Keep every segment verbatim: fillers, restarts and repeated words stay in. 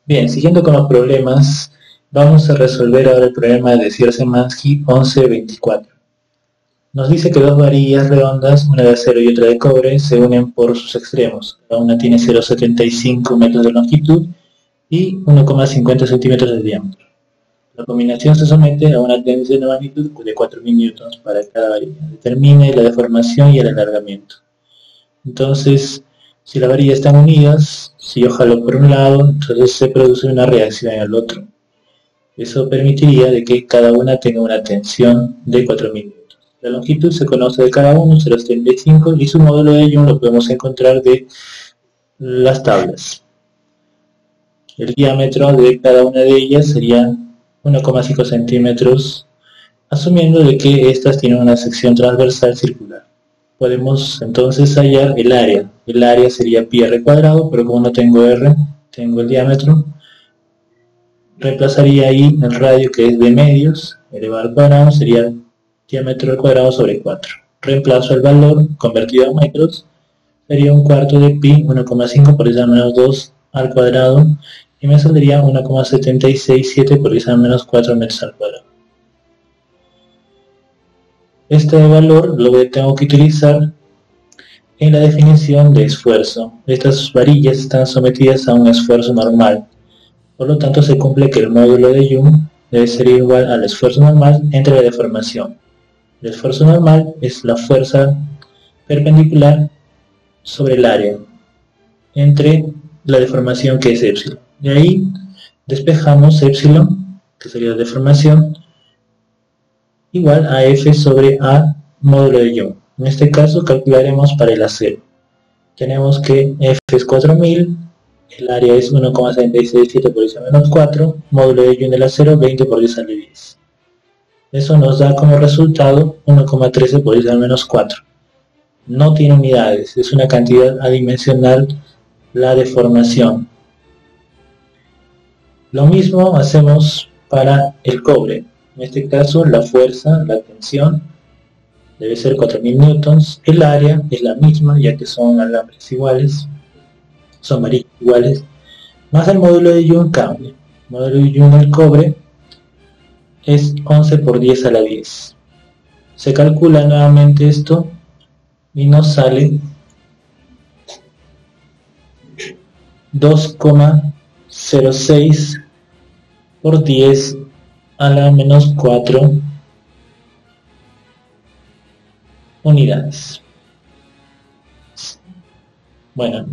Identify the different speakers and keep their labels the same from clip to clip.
Speaker 1: Bien, siguiendo con los problemas, vamos a resolver ahora el problema de Sierra-Szymanski once veinticuatro. Nos dice que dos varillas redondas, una de acero y otra de cobre, se unen por sus extremos. Cada una tiene cero coma setenta y cinco metros de longitud y uno coma cincuenta centímetros de diámetro. La combinación se somete a una tensión de magnitud de cuatro mil newtons para cada varilla. Determine la deformación y el alargamiento. Entonces, si las varillas están unidas, si yo jalo por un lado, entonces se produce una reacción en el otro. Eso permitiría de que cada una tenga una tensión de cuatro mil newtons. La longitud se conoce de cada uno, cero coma setenta y cinco, y su módulo de Young lo podemos encontrar de las tablas. El diámetro de cada una de ellas sería uno coma cinco centímetros, asumiendo de que estas tienen una sección transversal circular. Podemos entonces hallar el área. El área sería pi r cuadrado, pero como no tengo r, tengo el diámetro, reemplazaría ahí el radio, que es de medios, elevado al cuadrado, sería diámetro al cuadrado sobre cuatro. Reemplazo el valor convertido a metros, sería un cuarto de pi, uno coma cinco por diez a la menos dos al cuadrado, y me saldría uno coma setenta y seis siete por diez a la menos cuatro metros al cuadrado. Este valor lo tengo que utilizar en la definición de esfuerzo. Estas varillas están sometidas a un esfuerzo normal. Por lo tanto, se cumple que el módulo de Young debe ser igual al esfuerzo normal entre la deformación. El esfuerzo normal es la fuerza perpendicular sobre el área entre la deformación, que es epsilon. De ahí despejamos epsilon, que sería la deformación, igual a F sobre A módulo de Young. En este caso calcularemos para el acero. Tenemos que F es cuatro mil, el área es uno coma setenta y seis siete por diez a la menos cuatro, módulo de Young del acero veinte por diez a la diez. Eso nos da como resultado uno coma trece por diez a la menos cuatro. No tiene unidades, es una cantidad adimensional la deformación. Lo mismo hacemos para el cobre. En este caso la fuerza, la tensión, debe ser cuatro mil newtons. El área es la misma, ya que son alambres iguales, son varillas iguales, más el módulo de Young cambia. El módulo de Young del cobre es once por diez a la diez. Se calcula nuevamente esto y nos sale dos coma cero seis por diez a la menos cuatro unidades. Bueno,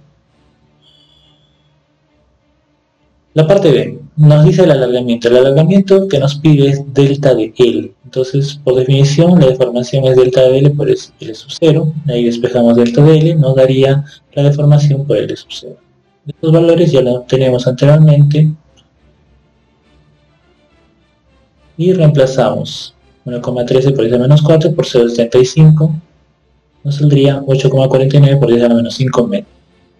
Speaker 1: la parte B nos dice el alargamiento. El alargamiento que nos pide es delta de L. Entonces, por definición, la deformación es delta de L por L sub cero. Ahí despejamos delta de L, nos daría la deformación por L sub cero. Estos valores ya los tenemos anteriormente y reemplazamos uno coma trece por diez a la menos cuatro por cero coma setenta y cinco, nos saldría ocho coma cuarenta y nueve por diez a la menos cinco metros.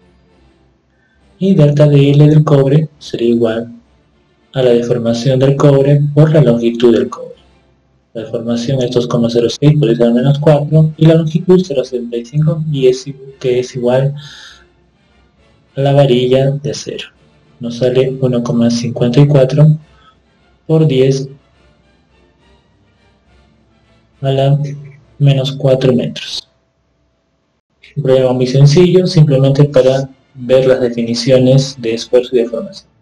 Speaker 1: Y delta de L del cobre sería igual a la deformación del cobre por la longitud del cobre. La deformación es dos coma cero seis por diez a la menos cuatro y la longitud cero coma setenta y cinco, y es, que es igual a la varilla de acero. Nos sale uno coma cincuenta y cuatro por diez a la menos cuatro metros. Un problema muy sencillo, simplemente para ver las definiciones de esfuerzo y deformación.